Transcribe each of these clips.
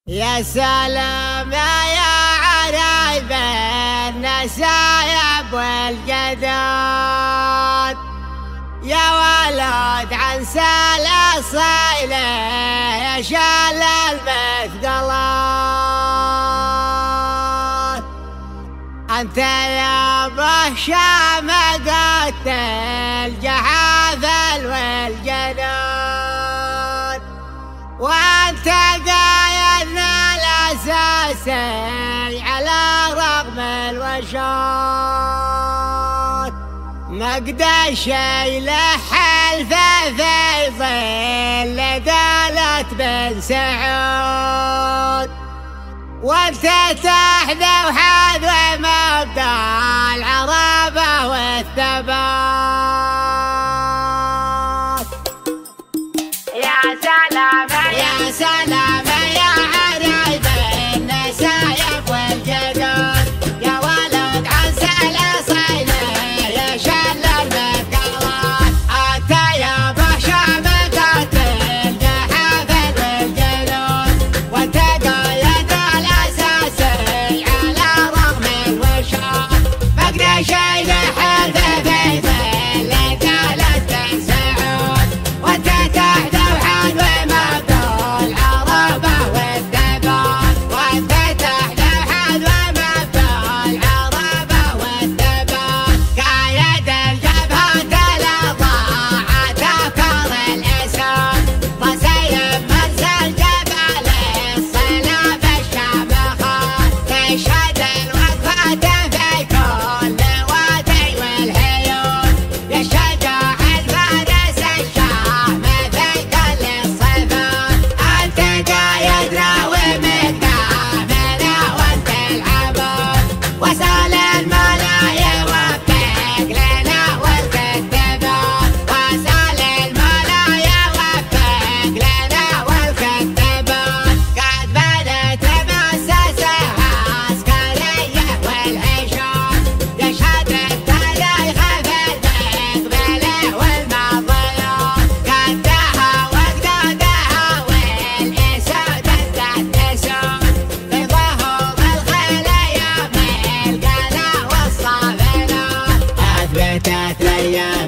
يا سلام يا عرايب النسايب والجدود، يا ولد عن سال صيله يا شال المثقلات. انت يا بهشام قتل جحافل والجنود، وانت قايدنا الاساسي على رغم الوشوط. نقد شيء لحلفه في ظل دالة بن سعود، وانت تحذو حذو مبدأ العرابة والثبات. يا سلام يا سلام يا عرايب النسايب والجدود، يا ولد عن سال صيله يا شل المثقلات. انت يا بهشام قتل جحافل والجنود، وانت قايد الاساسي على رغم الوشوط. فقد شيء لحلفه في ظل دالة بن سعود، وانت تحذو حذو مبدأ العرابة والثبات. وانت تحذو حذو مبدأ العرابة والثبات. قايد الجبهات الأضاعت أفكار الأسود، وسيم مرسل جبل الصلاب الشامخات. تشهد الوقفات في كل وادي والهيون، يا شجاع الفارس الشام في كل الصفات. انت قايد راوي مقدامنا وانت العمود، وسال الملايا وفق لنا والكتبات. وسال الملايا وفق لنا والكتبات. قد بدت مؤسسة عسكرية والحشود، يشهد التاريخ في المقبلة والماضيات. قدها وقدودها والاسود التسود، في ظهور الخيل ايام القنا والصافنات. اثبتت الايام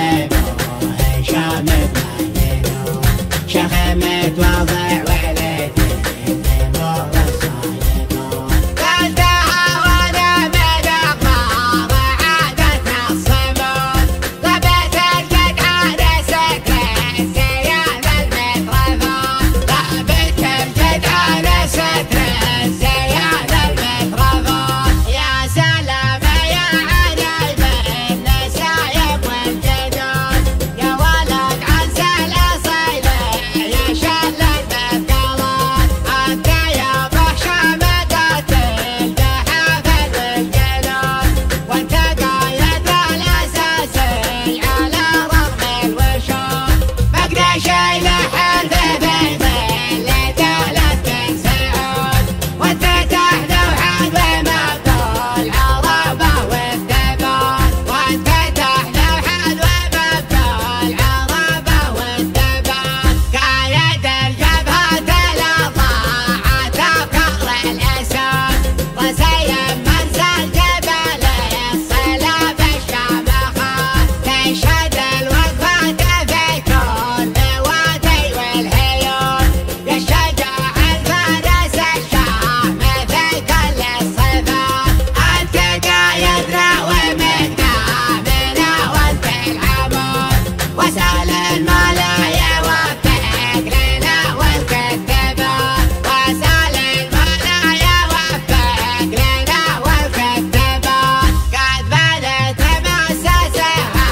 هشام المعينون، شخمت وضع ولد الثمور الصايمون. قدها وانا من اقمار عادتنا الصمود، ضبت الجد عرست الزيان المترفات. ضبت الجد عرست الزيان المترفات. يا سلام يا عرايب النسايب والجدود، يا ولد عن سال صيله يا شل المثقلات. انت يا بهشام قتل جحافل والجنود، وانت قايد الاساسي على رغم الوشوط. فقد شيء لحلفه في ظل دالة بن سعود، وانت تحذو حذو مبدأ العرابة والثبات. وانت تحذو حذو مبدأ العرابة والثبات. قايد الجبهات الأضاعت أفكار الأسود، وسيم مرسل جبل الصلاب الشامخات. تشهد الوقفات في كل وادي والهيون، يا شجاع الفارس الشام في كل الصفات. انت قايد راوي مقدامنا وانت العمود، وسال الملايا وفق لنا والكتبات. وسال الملايا وفق لنا والكتبات. قد بدت مؤسسة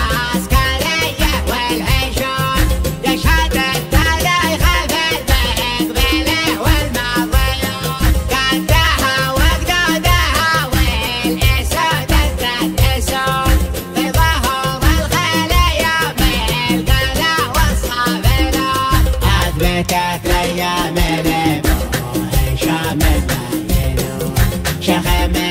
عسكرية والحشود، يشهد التاريخ في المقبلة والماضيات. قدها وقدودها والاسود التسود، في ظهور الخيل ايام القنا والصافنات. اثبتت الايام هشام المعينون، شخمت